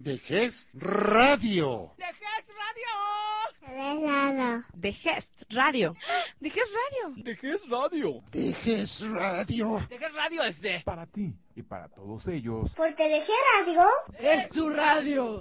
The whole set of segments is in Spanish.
de GES Radio. ¡De GES Radio! De GES Radio. ¡De GES Radio! ¡De GES Radio! De GES Radio. ¡De GES Radio es de... Para ti y para todos ellos. Porque de GES Radio es tu radio.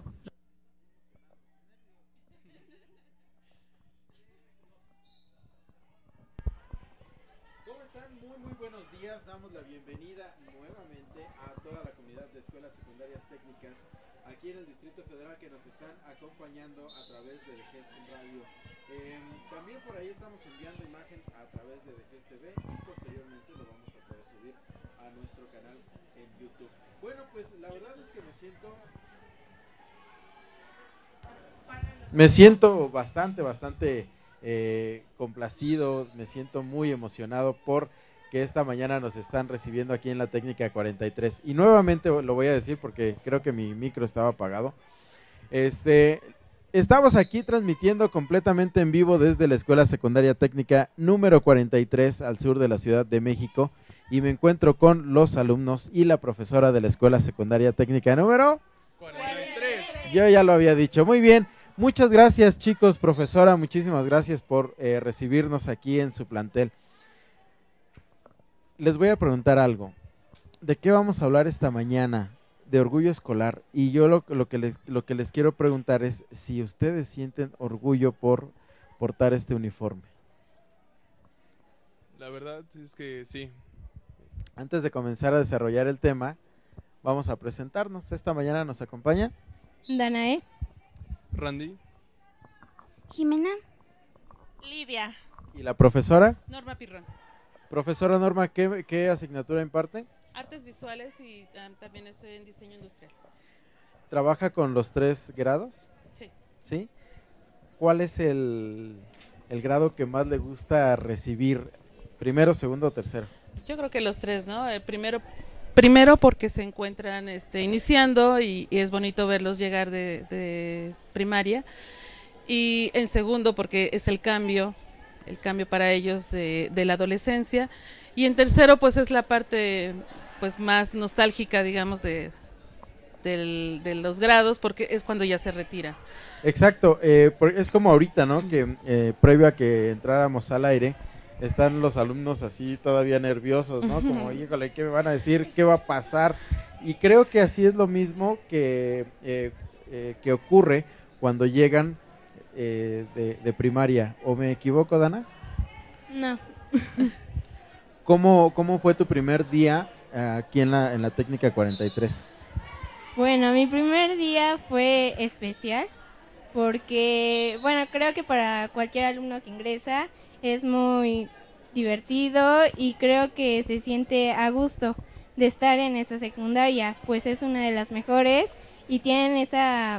¿Cómo están? Muy buenos días. Damos la bienvenida nuevamente a toda la comunidad de escuelas secundarias técnicas aquí en el Distrito Federal que nos están acompañando a través de GES Radio. También por ahí estamos enviando imagen a través de GES TV y posteriormente lo vamos a poder subir a nuestro canal en YouTube. Bueno, pues la verdad es que me siento bastante complacido, me siento muy emocionado por que esta mañana nos están recibiendo aquí en la Técnica 43 y nuevamente lo voy a decir porque creo que mi micro estaba apagado. Estamos aquí transmitiendo completamente en vivo desde la Escuela Secundaria Técnica número 43 al sur de la Ciudad de México y me encuentro con los alumnos y la profesora de la Escuela Secundaria Técnica número 43. Yo ya lo había dicho, muy bien. Muchas gracias, chicos, profesora, muchísimas gracias por recibirnos aquí en su plantel. Les voy a preguntar algo. ¿De qué vamos a hablar esta mañana? De orgullo escolar. Y yo lo que les quiero preguntar es si ustedes sienten orgullo por portar este uniforme. La verdad es que sí. Antes de comenzar a desarrollar el tema, vamos a presentarnos. Esta mañana nos acompaña Danae, Randy. Jimena. Lidia, y la profesora. Norma Pirrón. Profesora Norma, ¿qué asignatura imparte? Artes visuales y también estoy en diseño industrial. ¿Trabaja con los 3 grados? Sí. ¿Sí? ¿Cuál es el grado que más le gusta recibir? ¿Primero, segundo o tercero? Yo creo que los 3, ¿no? El primero porque se encuentran iniciando y es bonito verlos llegar de primaria. Y en segundo porque es el cambio para ellos de la adolescencia. Y en tercero pues es la parte pues más nostálgica, digamos, de los grados, porque es cuando ya se retira. Exacto, es como ahorita, ¿no? Que previo a que entráramos al aire, están los alumnos así todavía nerviosos, ¿no? Como, híjole, ¿qué me van a decir? ¿Qué va a pasar? Y creo que así es lo mismo que ocurre cuando llegan de primaria. ¿O me equivoco, Dana? No. ¿Cómo fue tu primer día aquí en la Técnica 43? Bueno, mi primer día fue especial porque, bueno, creo que para cualquier alumno que ingresa es muy divertido y creo que se siente a gusto de estar en esta secundaria, pues es una de las mejores y tienen esa,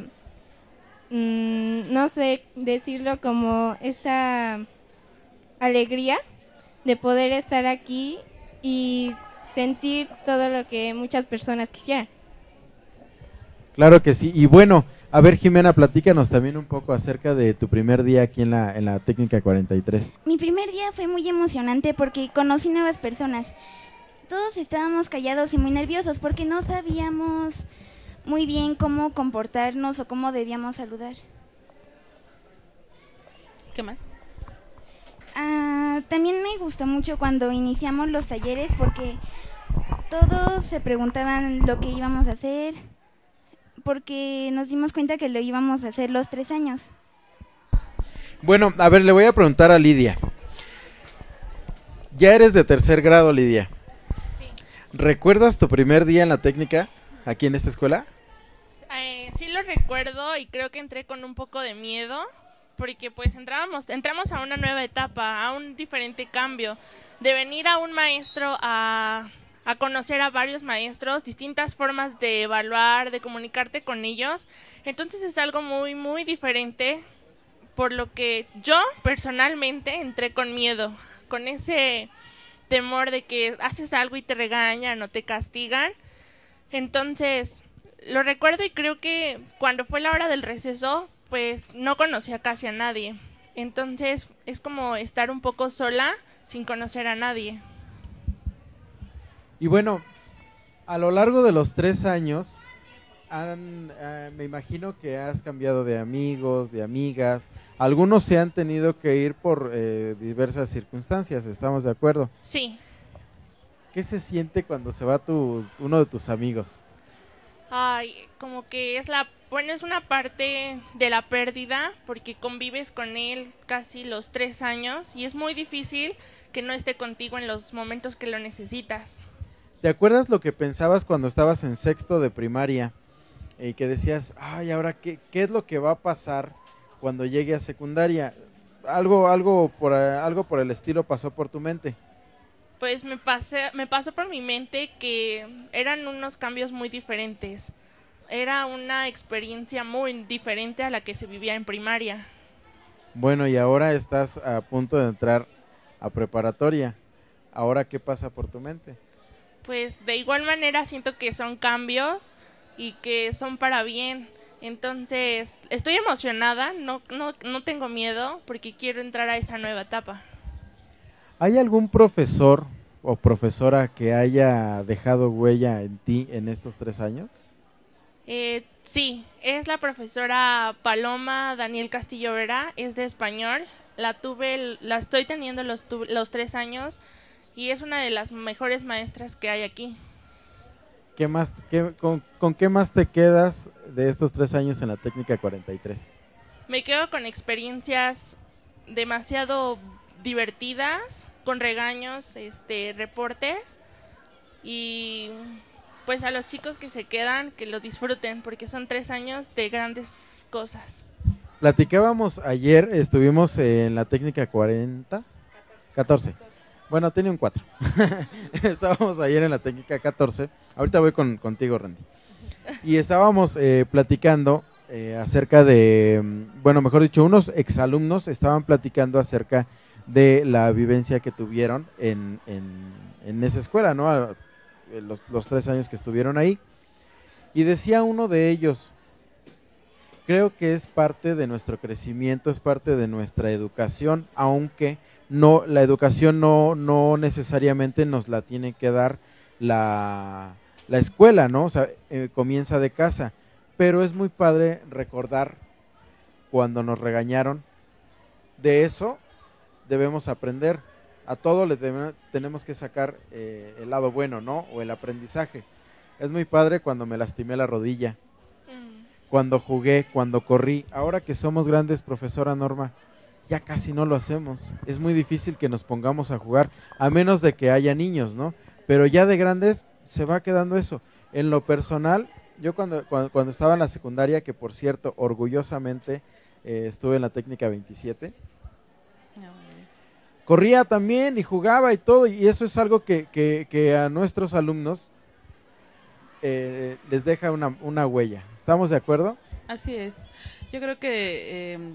no sé decirlo, como esa alegría de poder estar aquí y sentir todo lo que muchas personas quisieran. Claro que sí, y bueno, a ver, Jimena, platícanos también un poco acerca de tu primer día aquí en la Técnica 43. Mi primer día fue muy emocionante porque conocí nuevas personas. Todos estábamos callados y muy nerviosos porque no sabíamos muy bien cómo comportarnos o cómo debíamos saludar. ¿Qué más? También me gustó mucho cuando iniciamos los talleres porque todos se preguntaban lo que íbamos a hacer, porque nos dimos cuenta que lo íbamos a hacer los 3 años. Bueno, a ver, le voy a preguntar a Lidia. Ya eres de 3er grado, Lidia. Sí. ¿Recuerdas tu primer día en la técnica aquí en esta escuela? Sí lo recuerdo y creo que entré con un poco de miedo porque pues entramos a una nueva etapa, a un diferente cambio, de venir a un maestro a conocer a varios maestros, distintas formas de evaluar, de comunicarte con ellos. Entonces es algo muy diferente, por lo que yo personalmente entré con miedo, con ese temor de que haces algo y te regañan o te castigan. Entonces lo recuerdo y creo que cuando fue la hora del receso, pues no conocía casi a nadie. Entonces es como estar un poco sola sin conocer a nadie. Y bueno, a lo largo de los 3 años, me imagino que has cambiado de amigos, de amigas. Algunos se han tenido que ir por diversas circunstancias, ¿estamos de acuerdo? Sí. ¿Qué se siente cuando se va uno de tus amigos? Ay, como que es una parte de la pérdida, porque convives con él casi los 3 años y es muy difícil que no esté contigo en los momentos que lo necesitas. ¿Te acuerdas lo que pensabas cuando estabas en sexto de primaria y que decías, ay, ahora qué es lo que va a pasar cuando llegue a secundaria? Algo por el estilo pasó por tu mente. Pues me pasó por mi mente que eran unos cambios muy diferentes. Era una experiencia muy diferente a la que se vivía en primaria. Bueno, y ahora estás a punto de entrar a preparatoria. ¿Ahora qué pasa por tu mente? Pues de igual manera siento que son cambios y que son para bien. Entonces estoy emocionada, no tengo miedo porque quiero entrar a esa nueva etapa. ¿Hay algún profesor o profesora que haya dejado huella en ti en estos 3 años? Sí, es la profesora Paloma Daniel Castillo Vera, es de español. La estoy teniendo los 3 años y es una de las mejores maestras que hay aquí. ¿Con qué más te quedas de estos 3 años en la técnica 43? Me quedo con experiencias demasiado divertidas, con regaños, reportes, y pues a los chicos que se quedan, que lo disfruten, porque son 3 años de grandes cosas. Platicábamos ayer, estuvimos en la técnica 14. Bueno, tenía un 4. Estábamos ayer en la técnica 14. Ahorita voy contigo, Randy. Y estábamos platicando acerca de, bueno, mejor dicho, unos exalumnos estaban platicando acerca de la vivencia que tuvieron en esa escuela, ¿no? Los 3 años que estuvieron ahí. Y decía uno de ellos, creo que es parte de nuestro crecimiento, es parte de nuestra educación, aunque la educación no necesariamente nos la tiene que dar la escuela, ¿no? O sea, comienza de casa, pero es muy padre recordar cuando nos regañaron. De eso debemos aprender. A todo tenemos que sacar el lado bueno, ¿no? O el aprendizaje. Es muy padre cuando me lastimé la rodilla, cuando jugué, cuando corrí. Ahora que somos grandes, profesora Norma, ya casi no lo hacemos. Es muy difícil que nos pongamos a jugar, a menos de que haya niños, ¿no? Pero ya de grandes se va quedando eso. En lo personal, yo cuando estaba en la secundaria, que por cierto, orgullosamente estuve en la técnica 27, corría también y jugaba y todo, y eso es algo que a nuestros alumnos les deja una huella. ¿Estamos de acuerdo? Así es. Yo creo que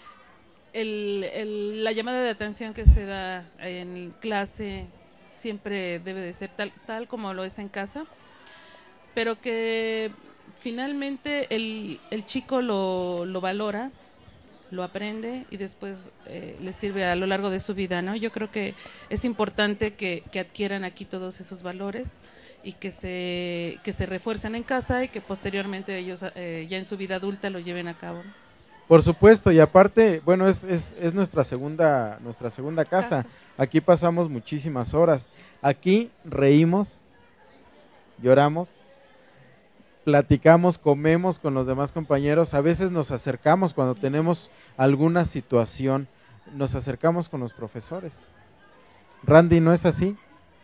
la llamada de atención que se da en clase siempre debe de ser tal como lo es en casa, pero que finalmente el chico lo valora, lo aprende y después le sirve a lo largo de su vida, ¿no? Yo creo que es importante que adquieran aquí todos esos valores y que se refuercen en casa y que posteriormente ellos ya en su vida adulta lo lleven a cabo, ¿no? Por supuesto, y aparte, bueno, es nuestra segunda casa. Aquí pasamos muchísimas horas. Aquí reímos, lloramos, platicamos, comemos con los demás compañeros. A veces nos acercamos cuando tenemos alguna situación, nos acercamos con los profesores. Randy, ¿no es así?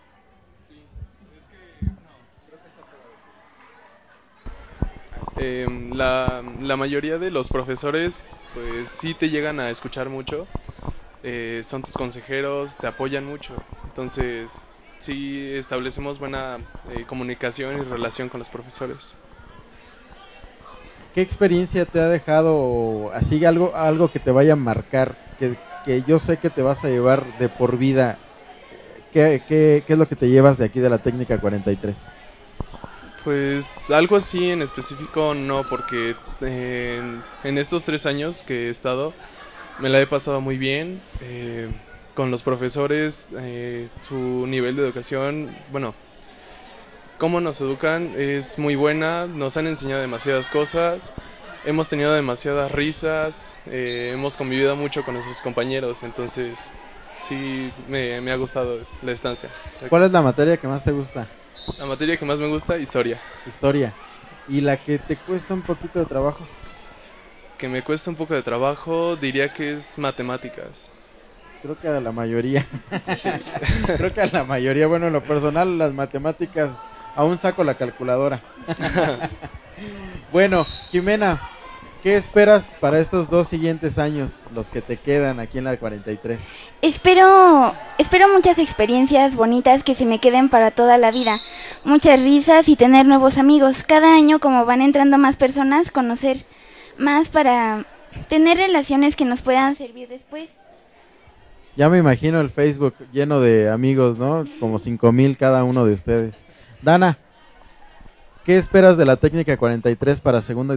La mayoría de los profesores pues sí te llegan a escuchar mucho, son tus consejeros, te apoyan mucho, entonces sí establecemos buena comunicación y relación con los profesores. ¿Qué experiencia te ha dejado así algo que te vaya a marcar, que yo sé que te vas a llevar de por vida? ¿Qué es lo que te llevas de aquí de la técnica 43? Pues algo así en específico no, porque en estos 3 años que he estado me la he pasado muy bien con los profesores, su nivel de educación, bueno, cómo nos educan es muy buena, nos han enseñado demasiadas cosas, hemos tenido demasiadas risas, hemos convivido mucho con nuestros compañeros, entonces sí me ha gustado la estancia. ¿Cuál es la materia que más te gusta? La materia que más me gusta, historia. Historia. ¿Y la que te cuesta un poquito de trabajo? Que me cuesta un poco de trabajo, diría que es matemáticas. Creo que a la mayoría. Creo que a la mayoría. Bueno, en lo personal, las matemáticas, aún saco la calculadora. Bueno, Jimena, ¿qué esperas para estos 2 siguientes años, los que te quedan aquí en la 43? Espero muchas experiencias bonitas que se me queden para toda la vida. Muchas risas y tener nuevos amigos. Cada año, como van entrando más personas, conocer más para tener relaciones que nos puedan servir después. Ya me imagino el Facebook lleno de amigos, ¿no? Como 5,000 cada uno de ustedes. Dana, ¿qué esperas de la técnica 43 para segundo y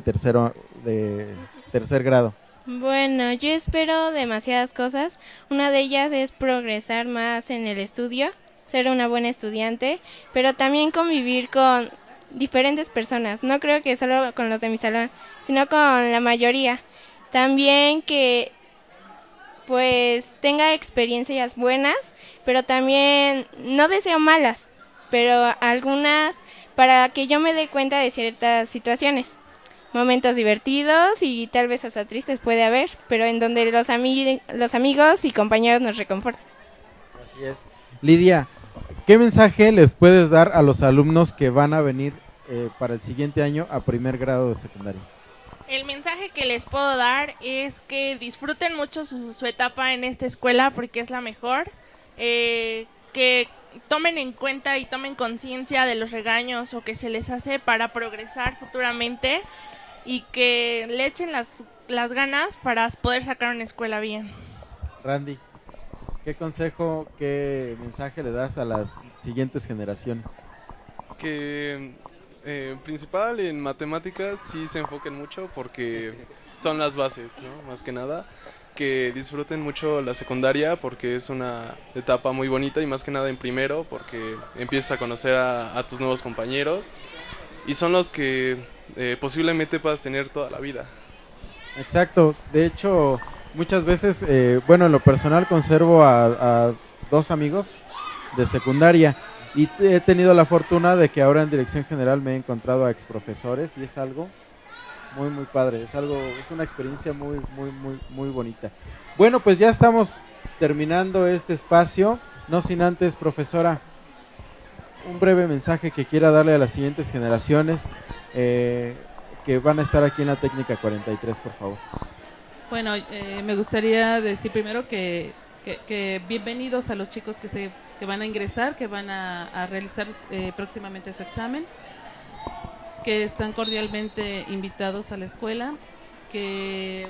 tercer grado? Bueno, yo espero demasiadas cosas. Una de ellas es progresar más en el estudio, ser una buena estudiante, pero también convivir con diferentes personas. No creo que solo con los de mi salón, sino con la mayoría. También que pues tenga experiencias buenas, pero también no deseo malas, pero algunas para que yo me dé cuenta de ciertas situaciones. Momentos divertidos y tal vez hasta tristes puede haber, pero en donde los amigos y compañeros nos reconfortan. Así es. Lidia, ¿qué mensaje les puedes dar a los alumnos que van a venir para el siguiente año a primer grado de secundaria? El mensaje que les puedo dar es que disfruten mucho su etapa en esta escuela porque es la mejor, que tomen en cuenta y tomen conciencia de los regaños o que se les hace para progresar futuramente y que le echen las ganas para poder sacar una escuela bien. Randy, ¿qué consejo, qué mensaje le das a las siguientes generaciones? Que principal en matemáticas sí se enfoquen mucho porque son las bases, ¿no? Más que nada, que disfruten mucho la secundaria porque es una etapa muy bonita y más que nada en primero porque empiezas a conocer a tus nuevos compañeros y son los que posiblemente puedas tener toda la vida. Exacto, de hecho muchas veces, bueno, en lo personal conservo a 2 amigos de secundaria. Y he tenido la fortuna de que ahora en dirección general me he encontrado a exprofesores y es algo muy muy padre, es una experiencia muy bonita. Bueno, pues ya estamos terminando este espacio, no sin antes, profesora, un breve mensaje que quiera darle a las siguientes generaciones que van a estar aquí en la técnica 43, por favor. Bueno, me gustaría decir primero que bienvenidos a los chicos que van a ingresar, que van a realizar próximamente su examen, que están cordialmente invitados a la escuela, que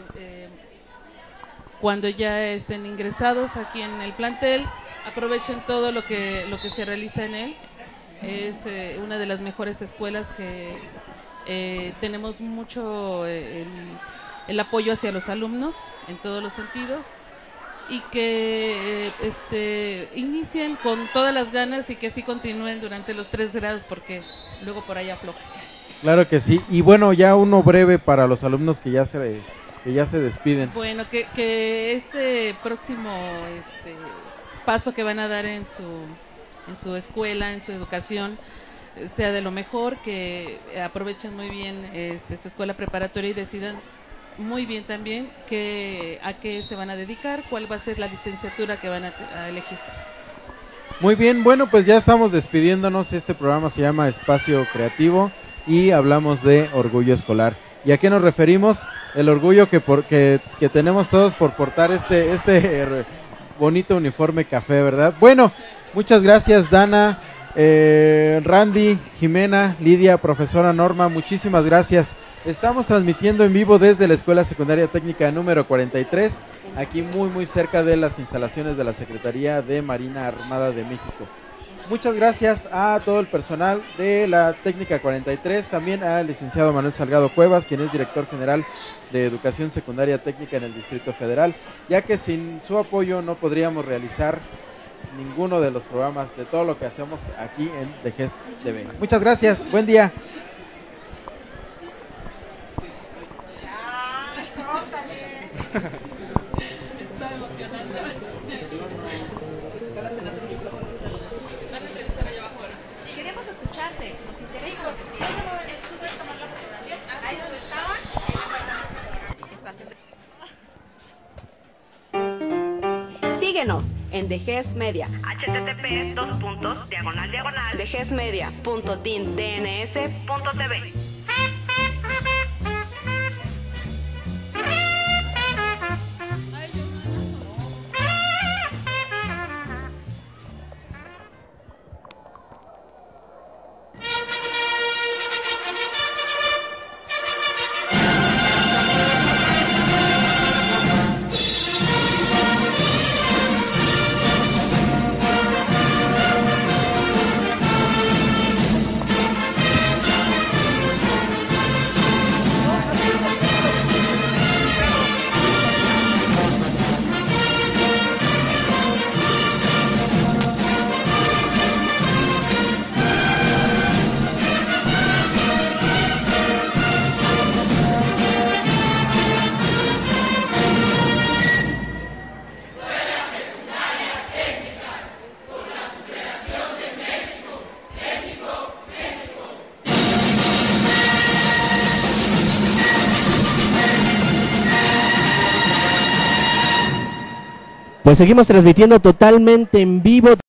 cuando ya estén ingresados aquí en el plantel, aprovechen todo lo que se realiza en él. Es una de las mejores escuelas que tenemos mucho el apoyo hacia los alumnos en todos los sentidos. Y que inicien con todas las ganas y que así continúen durante los 3 grados porque luego por ahí afloja. Claro que sí, y bueno, ya uno breve para los alumnos que ya se despiden. Bueno, que este próximo paso que van a dar en su escuela, en su educación, sea de lo mejor, que aprovechen muy bien su escuela preparatoria y decidan muy bien también a qué se van a dedicar, cuál va a ser la licenciatura que van a elegir. Muy bien, bueno, pues ya estamos despidiéndonos. Este programa se llama Espacio Creativo y hablamos de orgullo escolar. ¿Y a qué nos referimos? El orgullo que tenemos todos por portar este bonito uniforme café, ¿verdad? Bueno, muchas gracias, Dana, Randy, Jimena, Lidia, profesora Norma, muchísimas gracias. Estamos transmitiendo en vivo desde la Escuela Secundaria Técnica número 43, aquí muy cerca de las instalaciones de la Secretaría de Marina Armada de México. Muchas gracias a todo el personal de la Técnica 43, también al licenciado Manuel Salgado Cuevas, quien es director general de Educación Secundaria Técnica en el Distrito Federal, ya que sin su apoyo no podríamos realizar ninguno de los programas, de todo lo que hacemos aquí en The Gest TV. Muchas gracias, buen día. Está emocionante. Van a entrevistar allá abajo ahora. Sí, queremos escucharte, nos interesa. ¿Estudias tomar la fotografía? Ahí donde estaban. Síguenos en The Gest Media. http://thegestmedia.dins.tv. Pues seguimos transmitiendo totalmente en vivo.